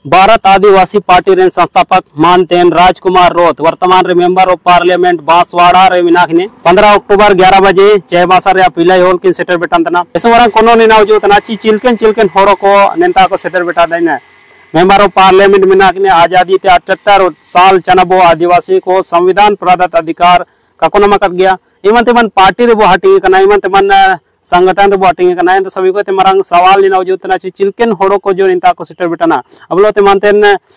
भारत आदिवासी party रे संस्थापक मानतेन राजकुमार रोत वर्तमान रे मेंबर ऑफ पार्लियामेंट बांसवाड़ा रे मिनाखने 15 अक्टूबर 11 बजे चेबासा रे पिलाई होल किन सेटर बेटान तना एसवरन कोनो निनाव जो तना चिलकेन चिलकेन होरो को नेता को सेटर बेटा देना मेंबर ऑफ पार्लियामेंट मिनाखने आजादी ते 78 साल चनबो आदिवासी को संविधान प्रदत्त अधिकार का कोनो मकट गया इमन तेमन पार्टी रे बो हटी कना इमन तेमन संगठन रे बाटिंग का तो सभी को ते मरंग सवाल निना जो तना चिलकेन होड़ो को जो निता को सिटर बेटाना अबलो ते मानतेन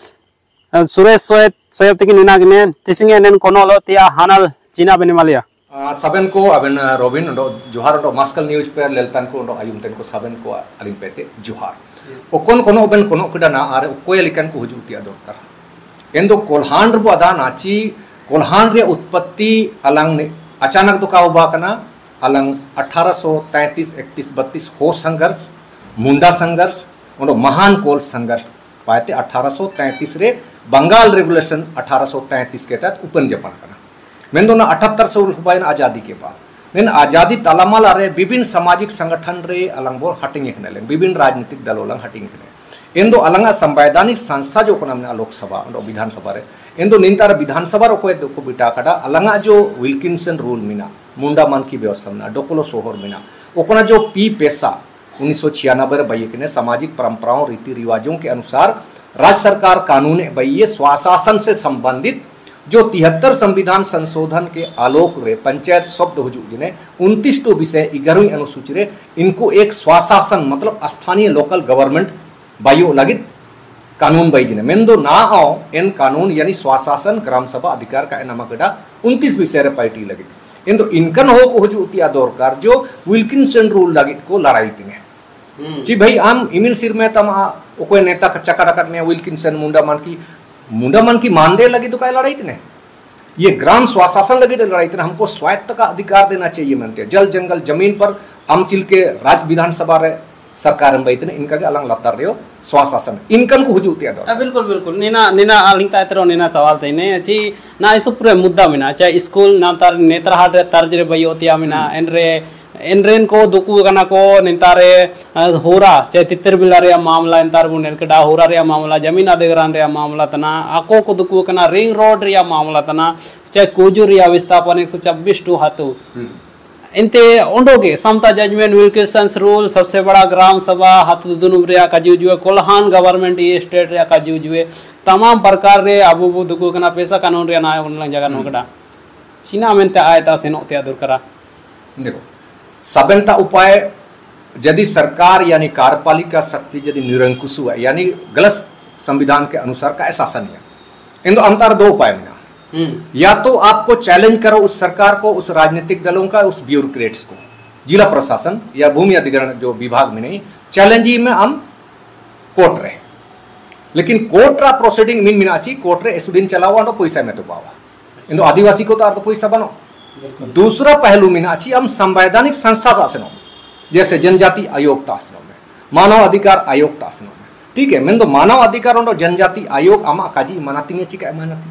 सुरेश सोयत की निना गने तिसिंगे नेन कोनो लो तिया हानल चीना बने मालिया सबन को अबन रोबिन जोहार मास्कल न्यूज पे लेलतन को आयुमतन को सबन को अलिम पेते जोहार ओकोन कोनो अबन कोनो कडाना आरे कोयलिकन को हुजुतिया दरकार एंदो कोल्हान रो अदा नाची कोल्हान रे उत्पत्ति अलंग अचानक तो काव बाकना अलंग 1833 31 32 हो संघर्ष मुंडा संघर्ष और महान कोल संघर्ष पाते 1833 रे बंगाल रेगुलेशन 1833 के तहत उपन जपन करना मेन दोना 78 से उलबाइन आजादी के बाद मेन आजादी तालामाल रे विभिन्न सामाजिक संगठन रे अलंग बोल हटिंग हने विभिन्न राजनीतिक दल अलंग हटिंग हने एंदो अलंगा संवैधानिक संस्था जो को नामना लोकसभा और विधानसभा रे एंदो निंतार विधानसभा रो को बिटा कड़ा अलंगा जो विल्किंसन रूल मिना मुंडा मन की व्यवस्था में डोकलो सोहर में ओकना जो पी पैसा 1996 बइये के सामाजिक परंपराओं रीति रिवाजों के अनुसार राज्य सरकार कानून बइये स्वशासन से संबंधित जो 73 संविधान संशोधन के आलोक रे पंचायत शब्द हो जिन्हें 29 तो विषय 11वीं अनुसूची रे इनको एक स्वशासन मतलब स्थानीय लोकल गवर्नमेंट बायो लगे कानून बई जिन्हें मेन दो ना आओ इन कानून यानी स्वशासन ग्राम सभा अधिकार का नामक 29 विषय रे पार्टी लगे इन इनकन हो को हुजुती दरकार जो विल्किंसन रूल लगे को लड़ाई तिने जी भाई आम इमिल सिर में तम कोई नेता चक्का डकर में विल्किंसन मुंडा मन की मानदेय लगी तो क्या लड़ाई तिने ये ग्राम स्वशासन लगी तो लड़ाई तिने हमको स्वायत्त का अधिकार देना चाहिए मानते जल जंगल जमीन पर अमचिल के राज्य विधानसभा रे सरकार बैतने इनका के अलग लतार रहो स्वशासन इनकन को हुजुती बिल्कुल बिल्कुल नीना आलिंगता इतरो नीना सवाल तइने जी ना इसो पूरे मुद्दा मिना चाहे स्कूल ना तार नेत्रहाट रे तर्ज रे बयोतिया मिना एनरेन को दुकु कना को निंतारे होरा चाहे तितर बिला रे मामला इंतार बु नेरकड़ा होरा रे मामला जमीन अधिग्रहण रे मामला तना आको को दुकु कना रिंग रोड रे मामला तना चाहे कोजू रे विस्थापन 126 टू हातु इनते ओंडोगे समता जजमेंट विल्किंसन रूल सबसे बड़ा ग्राम सभा हाथ दुनुम रे काजूजुए कोल्हान गवर्नमेंट ये स्टेट रे काजूजुए तमाम प्रकार रे अबु दुकु कना पैसा कानून रे ना उन जगह नोकड़ा चीना मेनते आयता सेनो ते दुरकरा देखो सबंता उपाय यदि सरकार यानी कार्यपालिका शक्ति यदि निरंकुश हुआ यानी गलत संविधान के अनुसार का शासन है इन अंतर दो उपाय में या तो आपको चैलेंज करो उस सरकार को उस राजनीतिक दलों का उस ब्यूरोक्रेट्स को जिला प्रशासन या भूमि अधिग्रहण जो विभाग में नहीं चैलेंज में हम कोर्ट रहे लेकिन कोर्ट रा प्रोसीडिंग मिन मिनाची कोर्ट रे एसुदिन चलावा तो पैसा में तो पावा इन आदिवासी को तो अर्थ पैसा बनो दूसरा पहलू मिनाची हम संवैधानिक संस्था शासनों जैसे जनजाति आयोग तासनों में मानव अधिकार आयोग तासनों में ठीक है मैं तो मानव अधिकार जनजाति आयोग आमा काजी मनाती चिका मनाती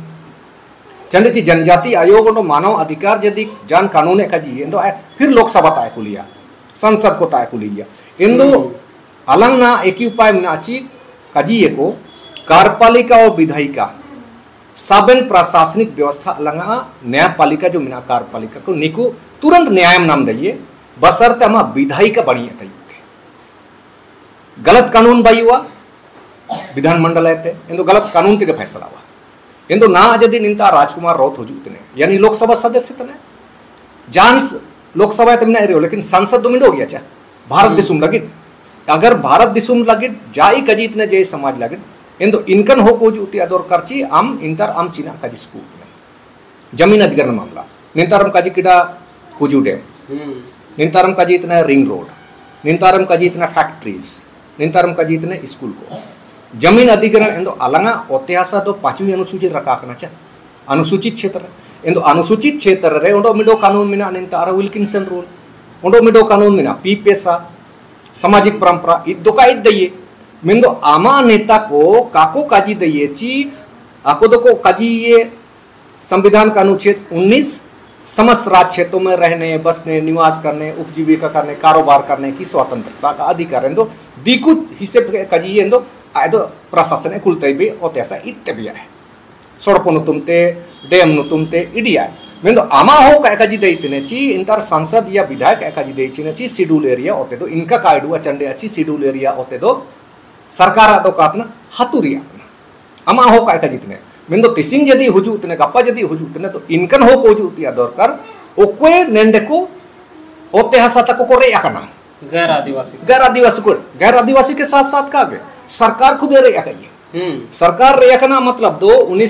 चंदे जनजाति आयोग मानव अधिकार यदि जान कानून काजी तो फिर लोकसभा तय को लिया संसद को तय को लिया इंदो अलंग ना एक ही उपाय मिनाची काजी को कार्यपालिका और विधायिका साबेन प्रशासनिक व्यवस्था अलंग न्यायपालिका जो मिना कार्यपालिका को निको तुरंत न्याय नाम दइए बसरते हम विधायिका बनी गलत कानून बाई हुआ विधानमंडल है इंदो गलत कानून ते फैसला हुआ इंदो ना यदि निंता राजकुमार राउत हुजुतने यानी लोकसभा सदस्य तने जान लोकसभा तमने रहो लेकिन संसद दो मिनट हो गया चा भारत दिसुम लगे अगर भारत दिसुम लगे जाई कजीत ने जय समाज लगे इंदो इनकन हो को जुती अदर करची आम इंतर आम चीना काजी स्कूल जमीन अधिग्रहण मामला निंतारम काजी किडा कुजू डैम निंतारम काजी इतना रिंग रोड निंतारम काजी इतना फैक्ट्रीज निंतारम काजी इतने स्कूल को जमीन अधिग्रहण इंदो अलंगा ओत्यासा तो 5वीं अनुसूची रखा करना चा अनुसूचित क्षेत्र इंदो अनुसूचित क्षेत्र रे उंडो मिडो कानून मिना निंतारा विल्किंसन रूल उंडो मिडो कानून मिना पी पैसा सामाजिक परंपरा इदो का id दइए मिंदो आमा नेता को काको काजी दइए ची आको दो को काजी ये संविधान का अनुच्छेद 19 समस्त राज्य क्षेत्रों में रहने बसने निवास करने उपजीविका करने कारोबार करने की स्वतंत्रता का अधिकार है दीकु हिस्से कजिए Ado prasasane kultaibe otesa ittebia. Sorpo nutumte dem nutumte idia. Mendo ama ho ka kaji deitne chi intar sansad ya विधायक ka kaji deitne chi schedule area ote do inka kaidua chande chi schedule area ote do sarkar ado katna haturia. Ama ho ka kaji tne. Mendo tising jadi hujutne gappa jadi hujutne to inkan ho ko hujutia dorkar okwe nende ko ote hasata ko kore yakana. गैर आदिवासी के साथ साथ का गए सरकार खुद रे याकइए सरकार रे याकना मतलब दो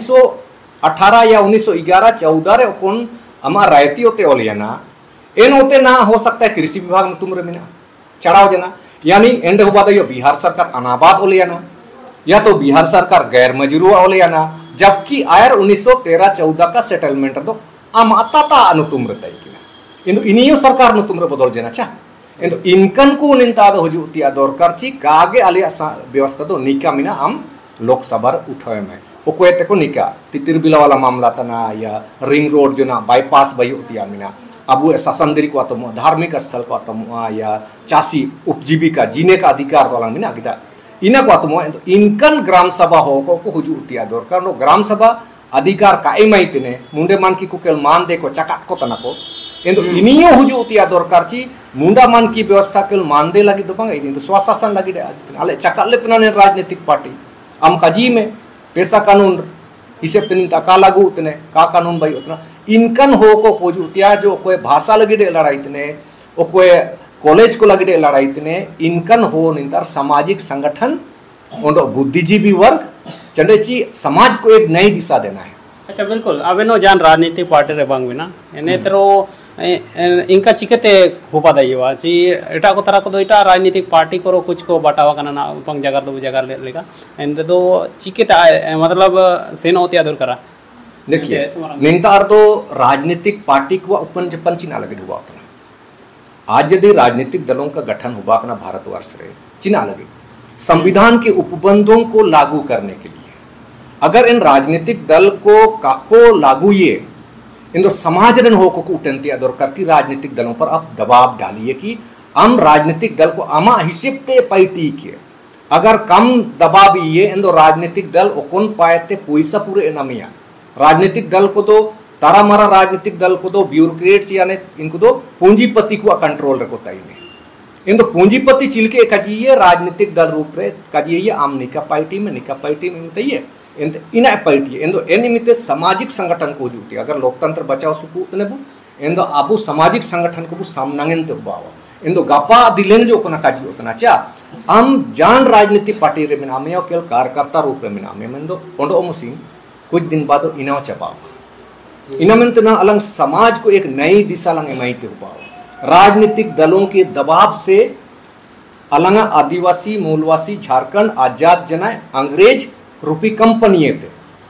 1918 या 1911 14 रे कोन अमा रायती होते ओलियाना एन होते ना हो सकता है कृषि विभाग में तुम रे मिना चढ़ाओ जना यानी एंड हुआ तो बिहार सरकार अनाबाद ओलियाना या तो बिहार सरकार गैर मजरूआ ओलियाना जबकि आयर 1913-14 का सेटलमेंट दो अमाता अनुतुम रहता है इंदु इनियो सरकार नुतुम रे बदल जना चा इंदु इनकन को निंता दो हुजुतिया दरकार ची कागे आलिया व्यवस्था दो निका मिना हम लोकसभा उठाए में ओकोयते को निका तितिर बिला वाला मामला तना या रिंग रोड जो ना बाईपास बयुतिया मिना अबु शासनदरी को आतम धार्मिक स्थल को आतम या चासी उपजीविका जीने का अधिकार तो मिना गिदा इना को आतम इनकन ग्राम सभा हो को हुजुतिया दरकार नो ग्राम सभा अधिकार कायमाइतने मुंडे मान की कुकेल मान दे को चकाट को तना को इंदु इनियो हुजुतिया दरकार ची मुंडा मान की व्यवस्था के मानदे लगी तो बंग इंदु स्वशासन लगी दे आले चकाले तना ने राजनीतिक पार्टी am kaji में पैसा कानून हिसाब तनिन का लागू उतने का कानून भाई उतना इनकन हो को हुजुतिया जो कोई भाषा लगी दे लड़ाई तने ओ कोई कॉलेज को लगी दे लड़ाई तने इनकन हो निंतर सामाजिक संगठन और बुद्धिजीवी वर्ग चंडेची समाज को एक नई दिशा देना है। अच्छा बिल्कुल अब नो जान राजनीतिक पार्टी रे बांग बिना एने तेरो इनका चिकते होपा दईवा जी एटा को तरह को दो एटा राजनीतिक पार्टी करो कुछ को बटावा करना ना पंग जगह दो जगह लेगा एंड दो चिकते मतलब सेना होती आदर करा देखिए निंतार तो राजनीतिक पार्टी को अपन जपन चिना लगे हुआ होता आज यदि राजनीतिक दलों का गठन हुआ करना भारतवर्ष रे चिना लगे संविधान के उपबंधों को लागू करने के लिए अगर इन राजनीतिक दल को काको लागू ये इन समाज रन हो को उठनती दरकार की राजनीतिक दलों पर आप दबाव डालिए कि हम राजनीतिक दल को अमा हिसिबते पैटी के अगर कम दबाव ये इन राजनीतिक दल ओकोन पाएते पैसा पूरे एनामिया राजनीतिक दल को तो तारा मारा राजनीतिक दल को तो ब्यूरोक्रेट्स यानी इनको तो पूंजीपति को कंट्रोल रखो ताई में इन पूंजीपति चिलके कजिए राजनीतिक दल रूप रे कजिए आम निका पार्टी में बताइए इन पार्टी इन निमित्त सामाजिक संगठन को जुटी अगर लोकतंत्र बचाव सुकू तने बु इन आबू सामाजिक संगठन को बु सामनांगन ते हुआ इन गपा दिलेन जो कोना काजी होतना चा हम जान राजनीतिक पार्टी रे मिना में केवल कार्यकर्ता रूप रे मिना में मंदो ओंडो मुसिन कुछ दिन बाद इनाव चपावा इनामंत ना अलग समाज को एक नई दिशा लंग एमाइते हुआ राजनीतिक दलों के दबाव से अलंगा आदिवासी मूलवासी झारखंड आजाद जना अंग्रेज रूपी कंपनी थे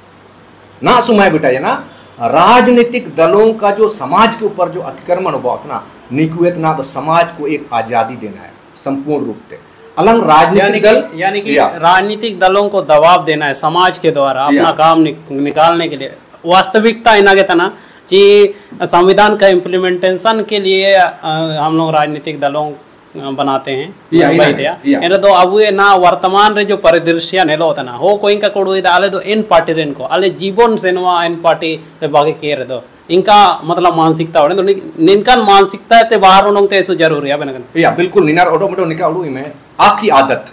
ना सुमाय बेटा ये ना राजनीतिक दलों का जो समाज के ऊपर जो अतिक्रमण हुआ उतना निकुएत ना तो समाज को एक आजादी देना है संपूर्ण रूप से अलग राजनीतिक दल यानी कि राजनीतिक दलों को दबाव देना है समाज के द्वारा अपना काम निकालने के लिए वास्तविकता इना के तना जी संविधान का इम्प्लीमेंटेशन के लिए हम लोग राजनीतिक दलों बनाते हैं तो अब ये ना वर्तमान रे जो परिदृश्य नेलो होता ना हो कोई का कोडु आले तो इन पार्टी रेन को आले जीवन सेनवा इन पार्टी ते बागे केर दो इनका मतलब मानसिकता होने तो निनका मानसिकता ते बाहर होने ते ऐसे जरूरी है बनकन या बिल्कुल निनार ऑटोमेटिक निका उडू में आपकी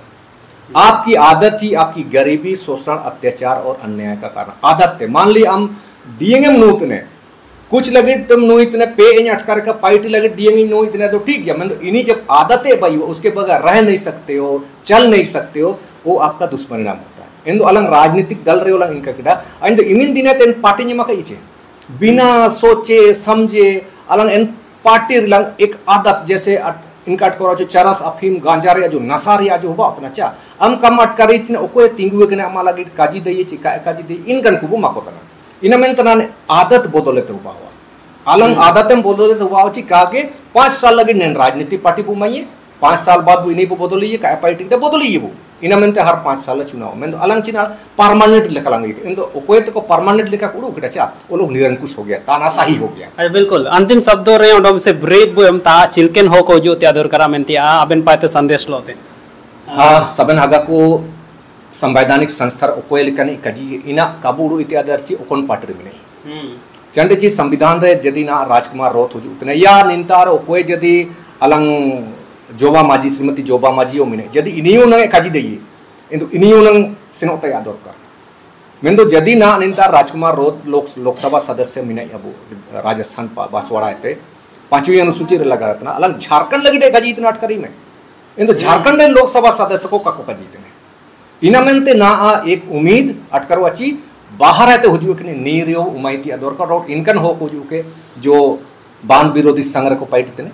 आदत ही आपकी गरीबी शोषण अत्याचार और अन्याय का कारण आदत है मान ली हम डीएंएम नूतने कुछ लगे तुम नो इतने पे इन अटकर का पार्टी लगे डीएंएम नो इतने तो ठीक है मतलब इन्हीं जब आदतें भाई उसके बगैर रह नहीं सकते हो चल नहीं सकते हो वो आपका दुष्परिणाम होता है इन अलग राजनीतिक दल रहे वाला इनका किड़ा एंड इन दिन पार्टी ने मका इचे बिना सोचे समझे अलग इन पार्टी लंग एक आदत जैसे इनका अटकोरा जो चरस अफीम गांजा रे जो नशा रे जो हुआ उतना चा हम कम अटकरी थी ओको तिंगुए के अमा लगे काजी दइए चिका काजी दे इन गन को माको तना इन में तना आदत बदलते हुआ अलग आदतें बदलते हुआ ची कागे 5 साल लगे ने राजनीतिक पार्टी बुमाइए 5 साल बाद इन्हीं को बदलिए का पार्टी दे बदलिए वो इन में हर 5 साल चुनाव में अलग चिना परमानेंट लेखा लंगे इन तो कोई तो परमानेंट लेखा कुडू के चा वो लोग निरंकुश हो गया तानाशाही हो गया अरे बिल्कुल अंतिम शब्दों रे ओडम से ब्रेक बुम ता चिलकेन हो को जो त्यादर करा मेंती आ अबन पाते संदेश लोते हां सबन हगा को संवैधानिक संस्था ओकोय लिकनी कजी इना काबूडू इति अदरची ओकोन पाटरी मिने चंडे ची संविधान रे जदी ना राजकुमार रोत हुजु उतने या निंतार ओकोय जदी अलंग जोबा माजी श्रीमती जोबा माजियो मिने जदी इनियो नंगे कजी देई इंदु इनियो नंग सिनोते या दरकार मेंदो जदी ना निंतार राजकुमार रोत लोकसभा सदस्य मिने अबु राजस्थान बांसवाड़ा ते पांचवी अनुसूची रे लगा रतना अलंग झारखंड लगी कजी इतना अटकरी में इंदु झारखंड में लोकसभा सदस्य को काको कजी इतने इनामेंते ना आ एक उम्मीद अटकरो अच्छी बाहर आते हो जुए कि नीरियो उमाइती अदोरका रोड इनकन हो के जो बांध विरोधी संग्रह को पैटने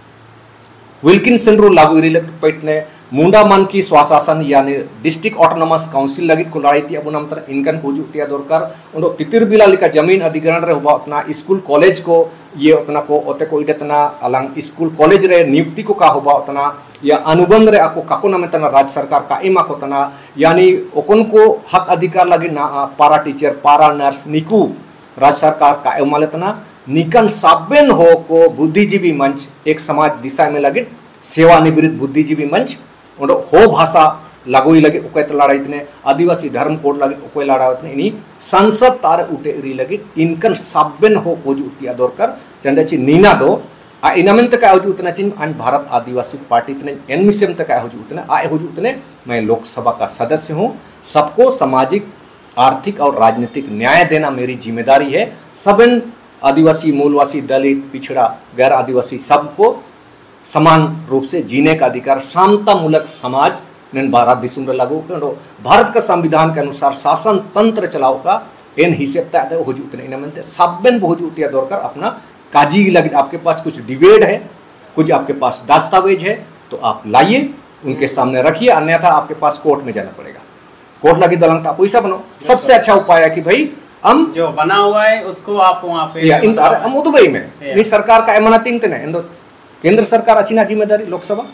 विल्किंसन रू लागू इरिलेक्ट पैटने मुंडा मन की स्वाशासन यानी डिस्ट्रिक्ट ऑटोनोमस काउंसिल लगी को लड़ाई थी अब नमतर इनकन को जुतिया दरकार उन तितिर बिला लिका जमीन अधिग्रहण रे हुआ उतना स्कूल कॉलेज को ये उतना को ओते को इडतना अलंग स्कूल कॉलेज रे नियुक्ति को का हुआ उतना या अनुबंध रे आको काको नामे तना राज्य सरकार का इमा को तना यानी ओकन को हक अधिकार लगी ना पारा टीचर पारा नर्स निकू राज्य सरकार का इमाले तना निकन साबेन हो को बुद्धिजीवी मंच एक समाज दिशा में लगे सेवानिवृत्त बुद्धिजीवी मंच और हो भाषा लागू लगे उकैत लड़ाई इतने आदिवासी धर्म कोड लगे उकय लड़ा इतने इनी संसद तार उठे री लगे इनकन साबेन हो कोजु उतिया दरकार चंडची नीना दो आ इनामें तक आयो उतना चिन अन भारत आदिवासी पार्टी इतने एनमिसम तक आयो उतना आए हो उतने मैं लोकसभा का सदस्य हूँ सबको सामाजिक आर्थिक और राजनीतिक न्याय देना मेरी जिम्मेदारी है सबन आदिवासी मूलवासी दलित पिछड़ा गैर आदिवासी सबको समान रूप से जीने का अधिकार शांतामूलक समाज ने भारत दिशुम लागू करो भारत का संविधान के अनुसार शासन तंत्र चलाओ का इन हिसाब तक हो जुतने इनमें साबेन हो जुतिया दौड़कर अपना काजी लगे आपके पास कुछ डिबेट है कुछ आपके पास दस्तावेज है तो आप लाइए उनके सामने रखिए अन्यथा आपके पास कोर्ट में जाना पड़ेगा कोर्ट लगी दलंग आप वैसा बनो सबसे अच्छा उपाय है कि भाई हम जो बना हुआ है उसको आप वहाँ पे या इन हम दुबई में नहीं सरकार का एमनातिंग ने इंदो केंद्र सरकार अच्छी ना जिम्मेदारी लोकसभा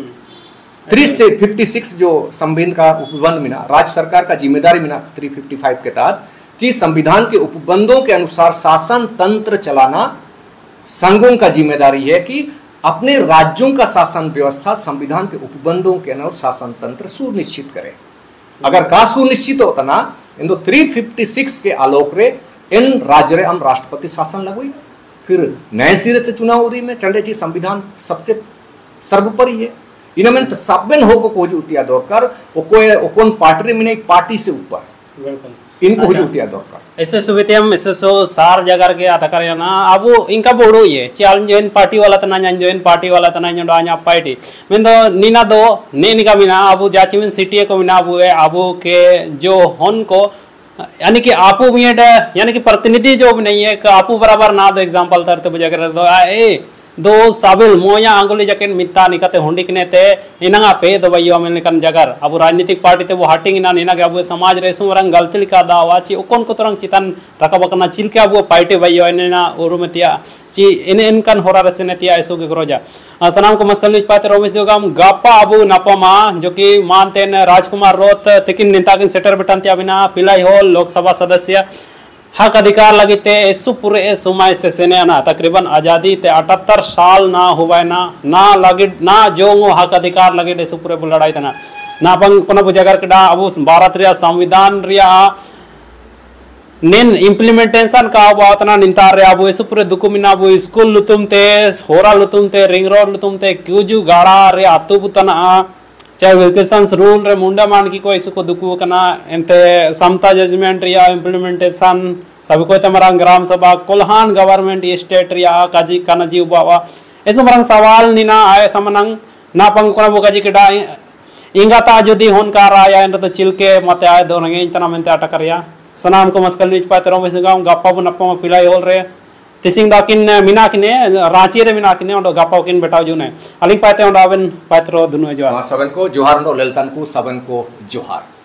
3 से 56 जो संविधान का उपबंध मिला राज्य सरकार का जिम्मेदारी मिला 355 के तहत कि संविधान के उपबंधों के अनुसार शासन तंत्र चलाना संघों का जिम्मेदारी है कि अपने राज्यों का शासन व्यवस्था संविधान के उपबंधों के अनुसार शासन तंत्र सुनिश्चित करे अगर का सुनिश्चित होता ना इंदो 356 के आलोक रे इन राज्य रे हम राष्ट्रपति शासन लगुई फिर नए सिरे से चुनाव हो रही में चंडे ची संविधान सबसे सर्वोपरि है इनमें तो साबेन हो को कोई उतिया दौड़कर ओकोन पार्टी में नहीं पार्टी से ऊपर इनको हो उतिया दौड़कर ऐसे सुविधेम ऐसे सो सार जगह के अटकर ना अब इनका बोड़ो ये चाल जोइन पार्टी वाला तना जोइन पार्टी वाला तना जोड़ा आ냐 पार्टी में तो नीना दो ने निका बिना अब जाची में सिटी को बिना अब के जो हन को यानी कि आपू भी यानी कि प्रतिनिधि जो भी नहीं है कि आपू बराबर ना दो एग्जांपल तरते बुझा कर दो ए दो साबिल मोया आंगुली जकेन मित्ता निकते हुंडी कने ते इनंगा पे दो बयो में निकन जगर अब राजनीतिक पार्टी ते वो हटिंग ना निना के अब समाज रेसु रंग गलती लिका दा वाची उकोन को तरंग चितन रकब कना चिलके अब पार्टी बयो इनेना उरुमतिया ची इने इनकन होरा रसनेतिया ऐसो के करोजा सनाम को मस्तल न्यूज पाते रोमिस दोगाम गापा अबु नपमा जो कि मानते न राजकुमार रोत तिकिन नेता किन सेटर बटंतिया बिना पिलाई हो लोकसभा सदस्य हक अधिकार लगी ते ऐसु पूरे समय से सेने ना तकरीबन आज़ादी ते 78 साल ना हुआ ना लगी ना जो हक अधिकार लगी ऐसु पूरे लड़ाई तना ना पंग कोना बुझागर कड़ा अब भारत रिया संविधान रिया नेन इम्प्लीमेंटेशन का बातना निंतार रे अब ऐसु पूरे दुकुमिना अब स्कूल लुतुमते होरा लुतुमते रिंग रोड लुतुमते क्यूजू गाड़ा रे आतु बुतना चाहे विल्किंसन्स रूल रे मुंडा मान की को इसको दुकु कना एंते समता जजमेंट रिया इम्प्लीमेंटेशन सभी को तमरंग ग्राम सभा कोल्हान गवर्नमेंट स्टेट रिया काजी कानाजी उबावा ऐसे मरंग सवाल निना आए समनंग ना पंग कोना बुकाजी केडा इंगाता जदी होन का राया एंत तो चिलके मते आए दोनगे इतना मेंते अटकरिया सनाम को मस्कल न्यूज पाते रोमेश गांव गप्पा बनप्पा पिलाई होल रे तिसिंग दाकिन मिना किने रांची रे मिना किने ओडो गप्पा किन बेटाव जुने अलिंग पाते ओडो अबन पात्रो दुनो जो सबन को जोहार नो ललतन को सबन को जोहार